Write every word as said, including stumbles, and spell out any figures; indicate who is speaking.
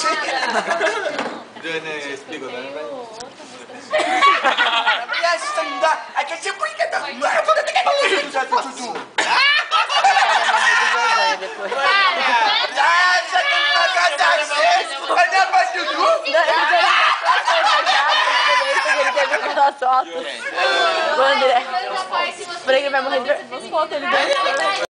Speaker 1: Diyan eh, explico na naman.
Speaker 2: Kaya sanda, ay kasi po yung kata. Puta tika ko yung sa tutu. Ah, sa pagkatasis. Ano ba tutu?
Speaker 3: Quando ele... Por aí ele vai morrer de... Vamos voltar ele dentro.